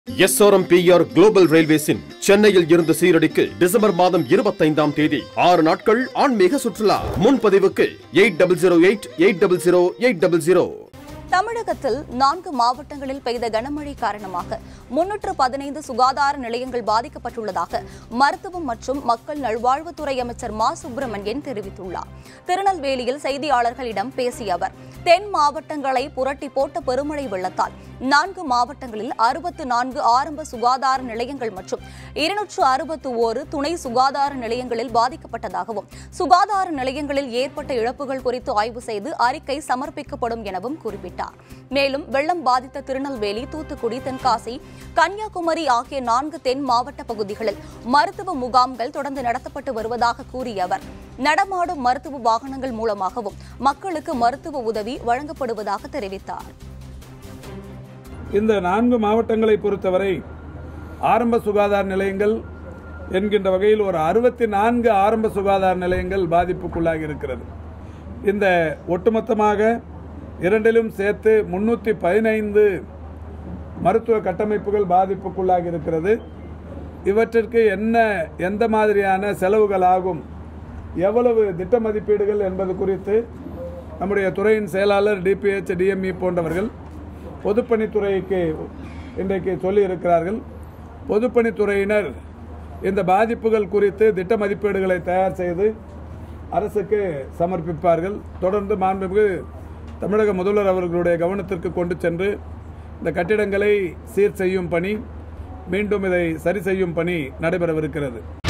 SRMPR Global Railways in சென்னையில் இருந்து சீரடிக்கு December மாதம் 25ஆம் தேதி 6 நாட்கள் ஆன்மீக சுற்றுலா. முன்பதிவுக்கு 8008000800. தமிழகத்தில் 4 மாவட்டங்களில் பெய்த கனமழை காரணமாக 315 சுகாதார நிலையங்கள் பாதிக்கப்பட்டுள்ளதாக மருத்துவம் மற்றும் மக்கள் நல்வாழ்வுத்துறை அமைச்சர் மா. சுப்பிரமணியன் தெரிவித்துள்ளார். திருநெல்வேலியில் செய்தியாளர்களிடம் பேசிய அவர், தென் மாவட்டங்களை புரட்டி போட்ட பெருமழை வெள்ளத்தால் 4 மாவட்டங்களில் 64 ஆரம்ப சுகாதார நிலையங்கள் மற்றும் 261 துணை சுகாதார நிலையங்களில் பாதிக்கப்பட்டதாகவும், சுகாதார நிலையங்களில் ஏற்பட்ட இழப்புகள் குறித்து ஆய்வு செய்து அறிக்கை சமர்ப்பிக்கப்படும் எனவும் குறிப்பிட்டார். மேலும் வெள்ளம் பாதித்த திருநெல்வேலி, தூத்துக்குடி, தென்காசி, கன்னியாகுமரி ஆகிய 4 தென் மாவட்ட பகுதிகளில் மருத்துவ முகாம்கள் தொடர்ந்து நடத்தப்பட்டு வருவதாக கூறிய அவர், நடமாடும் மருத்துவ வாகனங்கள் மூலமாகவும் மக்களுக்கு மருத்துவ உதவி வழங்கப்படுவதாக தெரிவித்தார். இந்த 4 மாவட்டங்களை பொறுத்தவரை ஆரம்ப சுகாதார நிலையங்கள் என்கின்ற வகையில் ஒரு 64 ஆரம்ப சுகாதார நிலையங்கள் பாதிப்புக்குள்ளாகி இருக்கிறது. இந்த ஒட்டுமொத்தமாக இரண்டிலும் சேர்த்து 315 மருத்துவ கட்டமைப்புகள் பாதிப்புக்குள்ளாகி இருக்கிறது. இவற்றிற்கு எந்த மாதிரியான செலவுகள் ஆகும், எவ்வளவு திட்ட மதிப்பீடுகள் என்பது குறித்து நம்முடைய துறையின் செயலாளர் DPH, DME போன்றவர்கள் பொதுப்பணித்துறைக்கு இன்றைக்கு சொல்லியிருக்கிறார்கள். பொதுப்பணித்துறையினர் இந்த பாதிப்புகள் குறித்து திட்ட மதிப்பீடுகளை தயார் செய்து அரசுக்கு சமர்ப்பிப்பார்கள். தொடர்ந்து மாண்புமிகு தமிழக முதல்வர் அவர்களுடைய கவனத்திற்கு கொண்டு சென்று இந்த கட்டிடங்களை சீர் செய்யும் பணி, மீண்டும் இதை சரி செய்யும் பணி நடைபெறவிருக்கிறது.